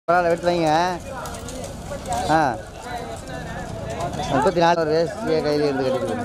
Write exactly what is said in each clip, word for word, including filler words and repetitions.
எடுத்து வைங்க. ஆ முப்பத்தி நாலு ஒரு வேஸ்டியை கையில் இருந்து கட்டிட்டு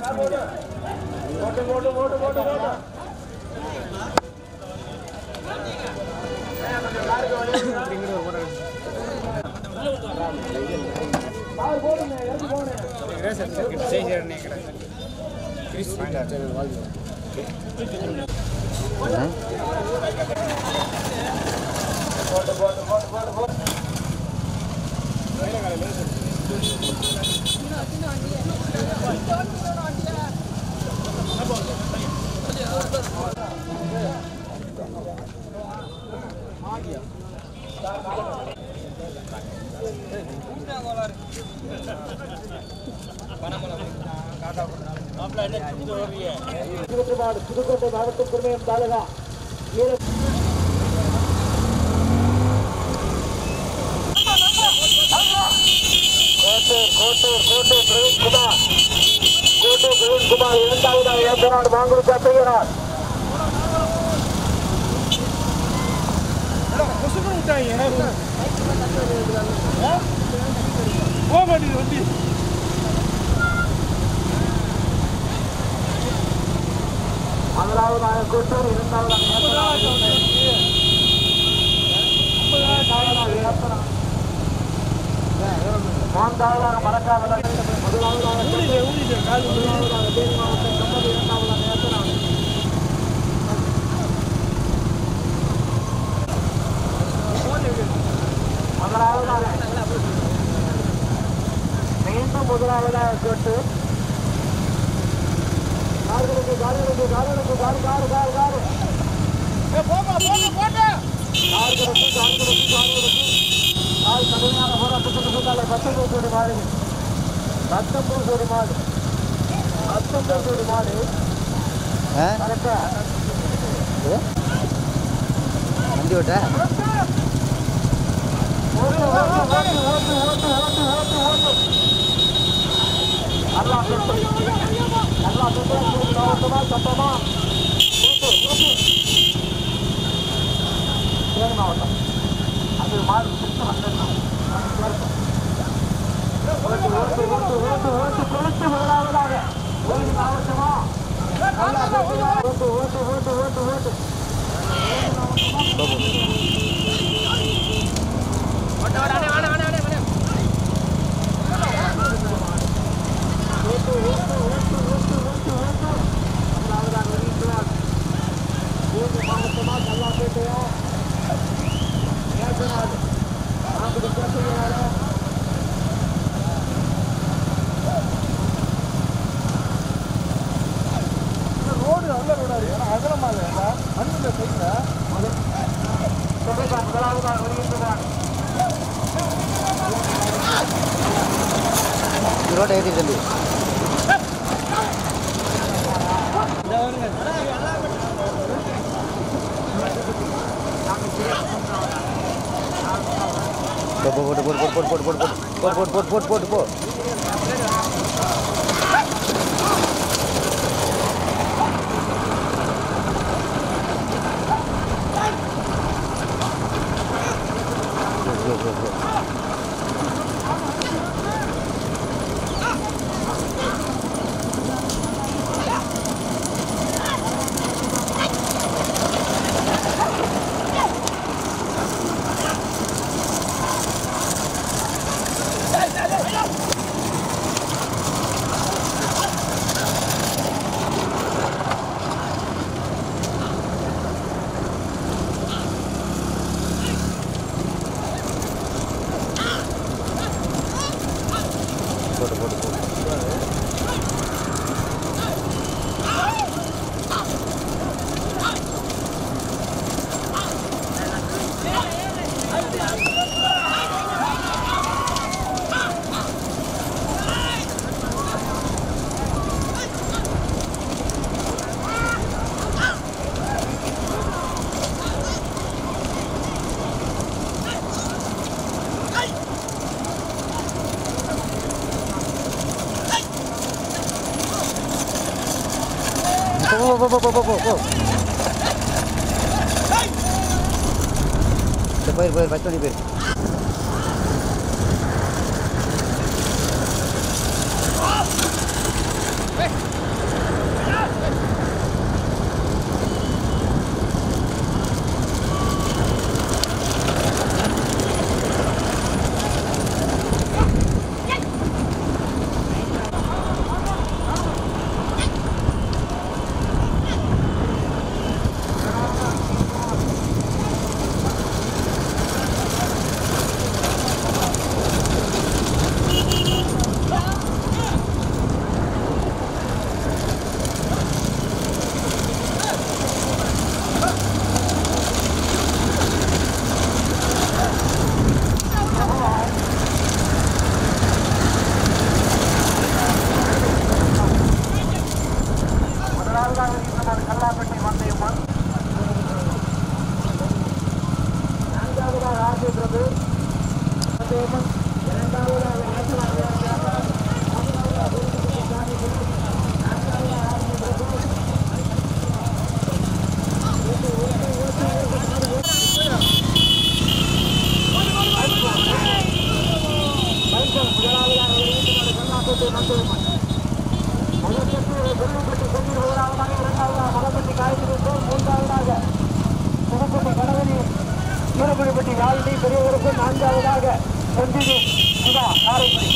புதுக்கோட்டை மாவட்டம் குருமயம் தாலுகா கோட்டூர் கோட்டூர் கோட்டூர் பிரவீன்குமார் கோட்டூர் பிரவீன்குமார் இரண்டாவதாக ஏற்றார் மாங்குடி காட்டுகிறார். முதலாவதாக கோட்டூர் இரண்டாவதாக மூன்றாவதாக மறக்காத முதலாவதாக முதலாவதாக தேனி மாவட்டம் கம்பது இரண்டாவதாக ஏற்றார். முதலாவதாக மீண்டும் முதலாவதாக கோட்டூர் கார்களுக்கு கார்களுக்கு கார்களுக்கு காரு காரு காரு காரு கார்களுக்கு கார்களுக்கு கார்களுக்கு கால் கடுமையான போராட்டத்துக்கு முன்னாலே பத்தொன்பது கோடி மாடு பத்தொன்பது கோடி மாடு பத்தொன்பது கோடி மாடு கரெக்டா வண்டி ஓட்ட ஓட்டு ஓட்டு ஓட்டு ஓட்டு ஓட்டு ஓட்டு ஓட்டு ஓட்டு நல்லா சொல்லி நல்லா சொல்லி மாவட்டமா சட்டமா ஓட்டு ஓட்டு தேனி மாவட்டம் அது மாடு ஓட்டு ஓட்டு ஓட்டு ஓட்டு ஓட்டு கொடுத்து முதலாவதாக தேனி மாவட்டமா நல்லா ஓட்டு ஓட்டு ஓட்டு ஓட்டு ஓட்டு மாவட்டமா கல்லாப்பேட்டையா ரோடு நல்ல ரோடாரு அகலமா இல்லையா மண்ணில் சைட்ல முதலாவதாக வருகின்றார். ரோட்டை ஏற்றி தம்பி போட்டு போட்டு போட்டு போட்டு போட்டு போட்டு போட்டு போட்டு போட்டு போ போ போ போ போ போ போ போயிரு போயிரு பத்து மணி போயிரு சூரக்குடிப்பட்டி யாழினி பெரியவருக்கு நான்காவதாக செந்திரு சிவா காரைக்குடி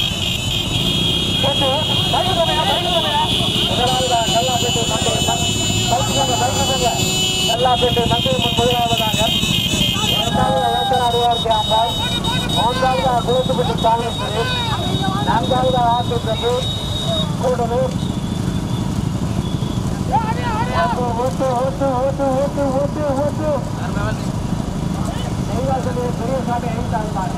முதலாவதாக கல்லாப்பேட்டை மந்தை கல்லாப்பேட்டை மந்தை முதலாவதாக இரண்டாவது ஏற்றநாடுவார் கேம்பால் மூன்றாவதாக குளத்துப்பட்டி காவல்துறை நான்காவதாக ஆட்டு பிரபு கூடலூர் ஓட்டு ஓட்டு ஓட்டு ஓட்டு ஓட்டு ஓட்டு பெரியசாமி ஐந்தாவது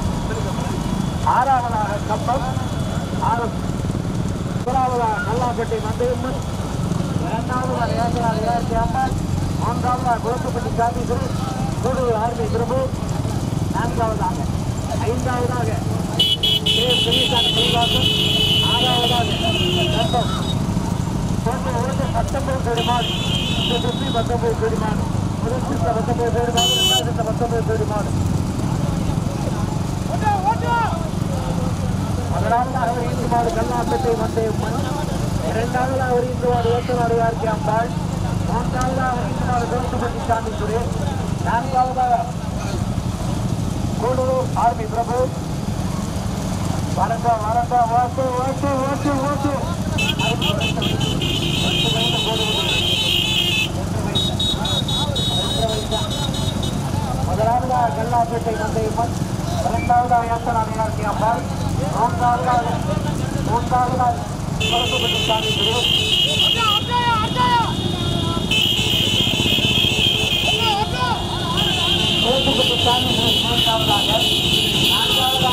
ஆறாவதாக கம்பம் ஆறு முதலாவதாக கல்லாப்பட்டி மந்தையம்மன் இரண்டாவதாக ஏற்றநாடு ஏஆர் கேம்பால் மூன்றாவதாக குளத்துப்பட்டி காந்திபுரி கூடலூர் ஆர்மி பிரபு நான்காவதாக ஐந்தாவதாக பெரியசாமி சீனிவாசன் ஆறாவதாக கம்பம் போன்ற ஓட்டு பத்தொன்பது கோடி மாடு இந்த சுற்றி பத்தொன்பது கோடி மாடு முதல் சுற்ற பத்தொன்பது கோடி மாடு இரண்டாவது சுற்ற பத்தொன்பது கோடி மாடு முதலாவதாக ஒரு இந்து மாடு கல்லாப்பேட்டை மந்தையம்மன் இரண்டாவதாக ஒரு இந்து மாடு ஏற்றநாடு ஏஆர் கேம்பால் மூன்றாவதாக ஒரு இந்து மாடு குளத்துப்பட்டி சாமித்துறை நான்காவதாக கூடலூர் ஆர்மி பிரபு வரட்டா வரட்டா ஓட்டு ஓட்டு ஓட்டு ஓட்டு முதலாவதாக கல்லாப்பேட்டை மந்தையம்மன் இரண்டாவதாக ஏற்றநாடு ஏஆர் கேம்பால் மூன்றாவதாக மூன்றாவதாக குளத்துப்பட்டி சாமித்துறை குளத்துப்பட்டி சாமி மூன்றாவதாக நான்காவதாக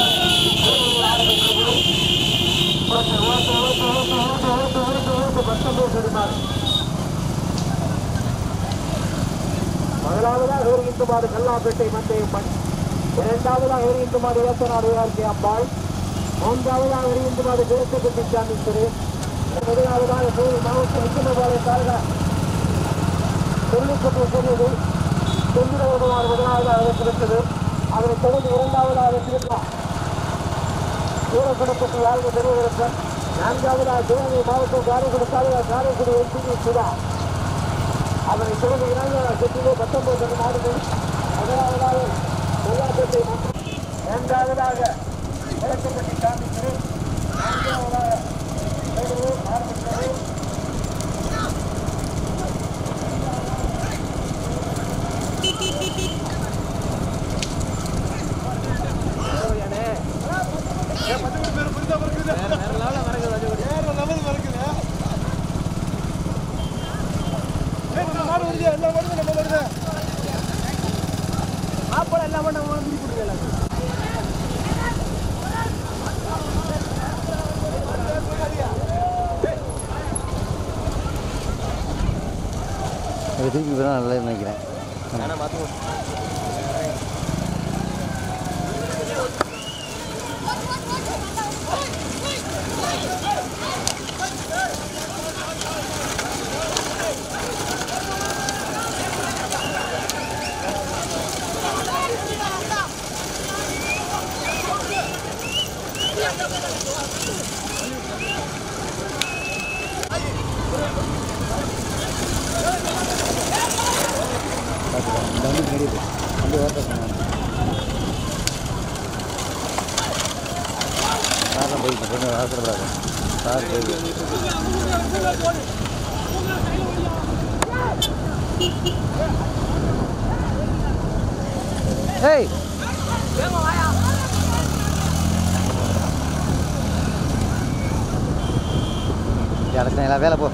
முதலாவதாக ஒரு இந்து மாடு கல்லாப்பேட்டை மந்தையம்மன் இரண்டாவதாக ஒரு இந்து மாடு ஏற்றநாடு ஏஆர் கேம்பால் மூன்றாவதாக ஒரு இந்து மாடு குளத்துப்பட்டி சாமித்துறை முதலாவதாக கோவில் மாவட்ட விக்கிரமபாளையம் தாலுகா தொழில்நுட்பத்தை கூறியது செந்திரகுமார் முதலாவதாக வெற்றிருந்தது. அதனைத் தொடர்ந்து இரண்டாவதாக வெற்றிருந்தார் சூரக்குடிப்பட்டி யாழ்னி பெரியவரப்பன் நான்காவதாக சிவகங்கை மாவட்டம் காரைக்குடி தாலுகா காரைக்குடி எம்பி சுதா. அதனைத் தொடர்ந்து இரண்டாவதாக செட்டிலே பத்தொன்பது மாடுகள் முதலாவதாக கொல்லாப்பேட்டை மற்றும் இரண்டாவதாக குளத்துப்பட்டி சாமித்துறை நான்காவதாக வேலூர் ஆரம்பித்தது. திருப்பி தான் நல்லா நினைக்கிறேன். காரணம் போயிட்டு கொஞ்சம் அவசரப்படாது சார் போயிட்டு ஏய் இடத்துல எல்லாம் வேலை போ.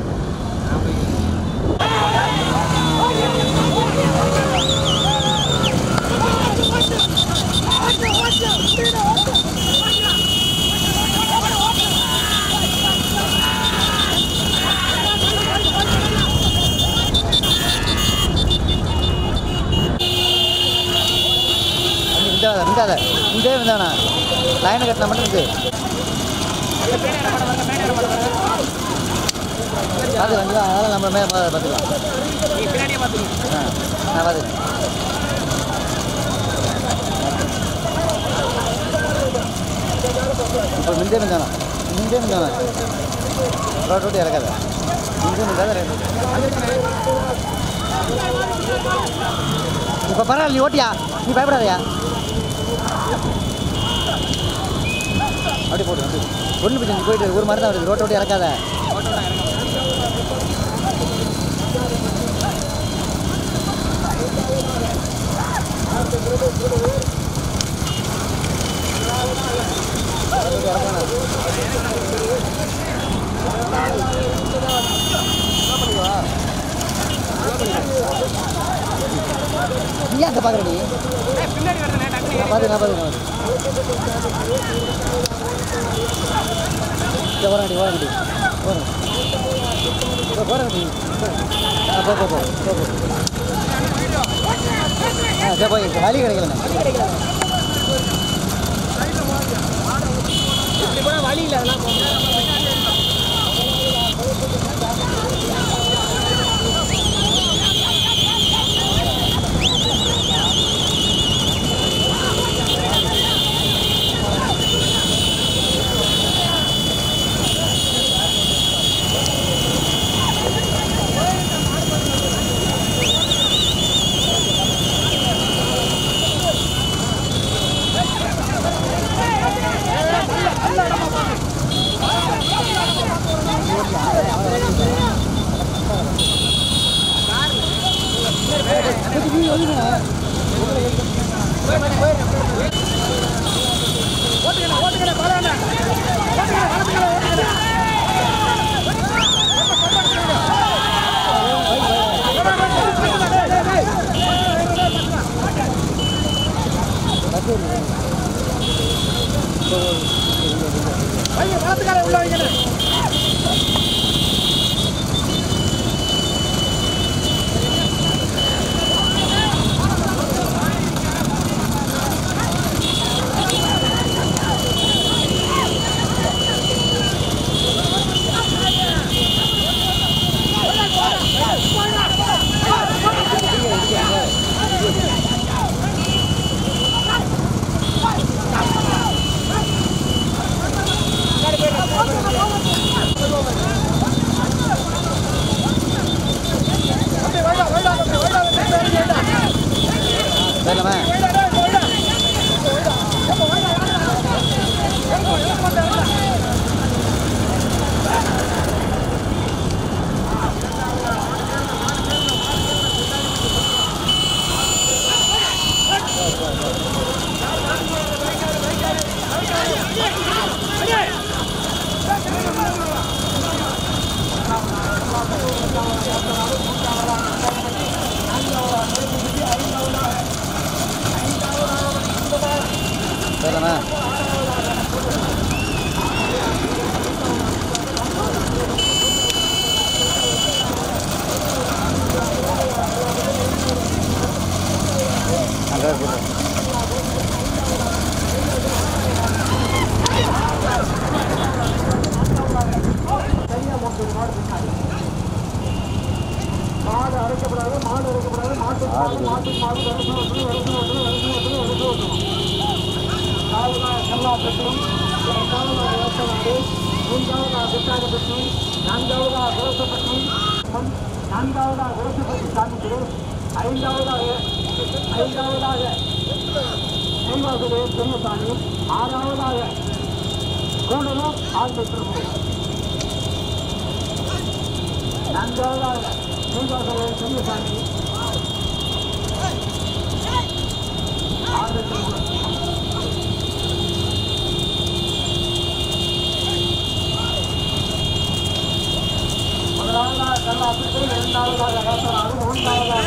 இருந்தாத இங்கே இருந்தாண்ணா லைனை கட்டின மட்டும் இருக்கு. அது வந்து அதெல்லாம் நம்ம மேலே பார்த்துக்கலாம். ஆ நான் பார்த்துக்கேன். இப்போ மிந்தே மிந்தானா மிந்தே மிந்தானா ரோட் ரோட்டி இறக்காத மிந்தே மிந்தாத ரேட். இப்போ பரவாயில்ல நீ ஓட்டியா நீ பயப்படாதயா அப்படி போட்டு ஒன்று பிடிச்சி போயிட்டு ஒரு மாதிரி தான் வருது ரோட்டை விட்டு இறக்காத நீ அங்கே பார்க்குற நீ பார்த்து நான் பார்த்து போறாண்டி போறாண்டி போறேன் போறாண்டி ஆ போ போ போ போ ஆ சரி போய் வழி கிடைக்கலண்ணா வழி இல்லை அதெல்லாம் மாடு அரைக்கப்படாது மாடு அரைக்கப்படாது மாட்டு மாடு மாட்டு மாடு வருஷம் வருஷம் வருஷம் வருஷம் வருஷம் வருஷம் வருஷம் நாலாவது கல்லாப்பட்டி இரண்டாவது விவசாயி மூன்றாவது விசாரப்பட்டி நான்காவது விவசாயப்பட்டி நான்காவது விவசாயப்பட்டி சாமிக்கு ஐந்தாவதாக ஐந்தாவதாக நெய்வாசலே பெரியசாமி ஆறாவதாக கூடலூர் ஆழ்ந்திருப்போம் நான்காவதாக நெய்வாசலே பெரியசாமி ஆழ்ந்திருப்போம் முதலாவதாக கல்லாப்பட்டி இரண்டாவதாக வேசனாறு மூன்றாவதாக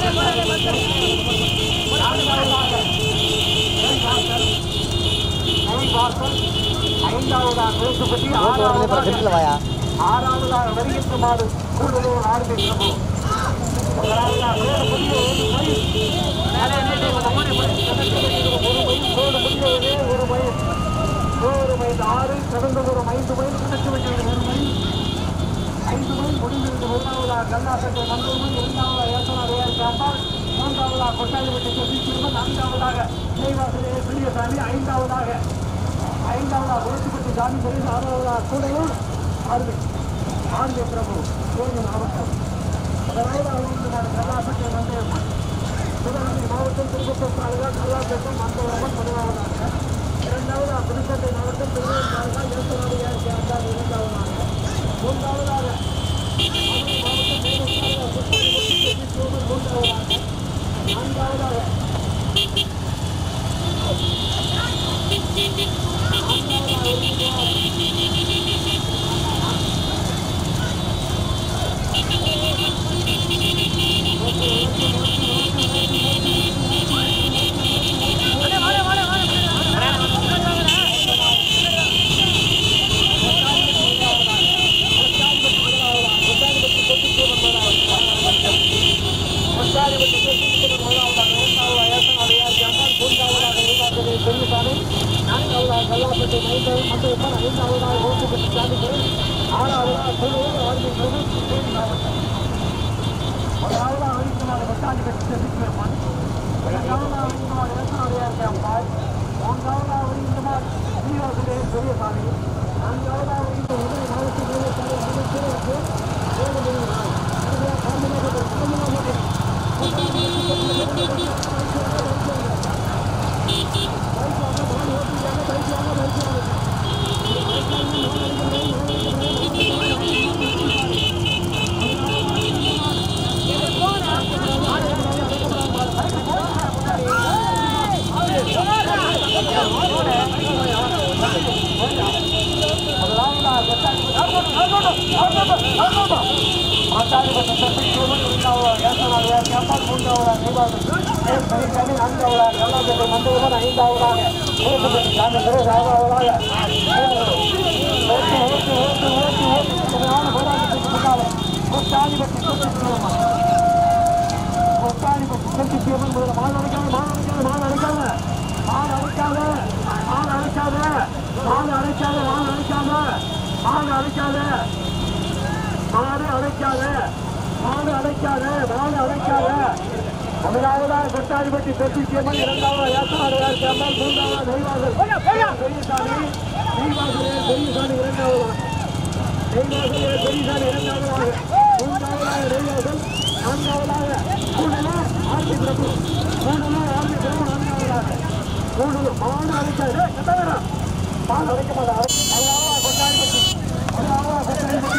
நான்காவதாக ஐந்தாவதாக பேசுபட்டி ஆறாவதாக ஆறாவதாக வருகின்ற மாடு கூடுதல் ஆரம்பிக்கிறோம் ஒரு மைல் ஒரு மைல் ஆறு சிறந்த ஒரு ஐந்து மைல் கிடைக்க வேண்டியது ஒரு மைல் ஐந்து மைல் முடிந்திருந்து முதலாவதாக கல்லாப்பட்டி மந்தூர் இரண்டாவதாக ஏசனார் கேட்டால் மூன்றாவதாக கொட்டாயிப்பட்டி செல்வி நான்காவதாக நெய்வாசலே பெரியசாமி ஐந்தாவதாக ஐந்தாவதாக உலகப்பட்டி சாமி பெரிய ஆறாவதாக கூடலூர் அருமை ஆர்வி பிரபு தேனி மாவட்டம் முதலாவதாக கல்லாப்பட்டி மந்தூர் சிவகங்கை மாவட்டம் அழகாக நல்லா பேசும் மந்தவரமன் பதினாவதாக இரண்டாவது புதுக்கோட்டை மாவட்டம் திருவள்ளூர் ஏசுவாடியார் சேர்ந்தார் இரண்டாவதாக மூன்றாவதாக மூன்றாவதாக நான்காவதாக கல்லாப்பட்டி மைந்தர் மண்டபம் ஐந்தாவதாக ஓட்டுப்பட்டு சாதிகள் ஆறாவதாக சொல்லுவது ஆர்மி மாவட்டம் முதலாவதாக அழிக்குமாறு வட்டாளிப்பட்டி செதுக்கியம்மன் இரண்டாவதாக அழிக்குமாறு இலக்கணாரியார் கேம்பாய் மூன்றாவதாக அழிக்குமாறு ஸ்ரீவாசுதே பெரியசாமி நான்காவதாக அழிந்த உதவி மாவட்ட தேவசாலை முதலாவதாக கொட்டாரிப்பட்டி பெற்றியம்மன் இரண்டாவது யாசனாரியார் கேம்பால் மூன்றாவது நெய்வாசல் பெரியசாமி நெய்வாசலே பெரியசாமி இரண்டாவது நெய்வாசலே பெரியசாமி இரண்டாவதாக மூன்றாவதாக நெய்வாசல் நான்காவதாக கூடலூர் ஆர்மி பிரபு கூடலூர் ஆர்மி பிரபு நான்காவதாக கூடலூர் மாடு அழைக்காது மாடு அழைக்க மாட்டார் முதலாவதாக கொட்டாரிப்பட்டி முதலாவதாக கொட்டாரிப்பட்டி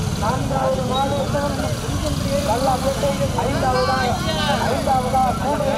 நான்காவது மாடு ஐந்தாவதாக ஐந்தாவதாக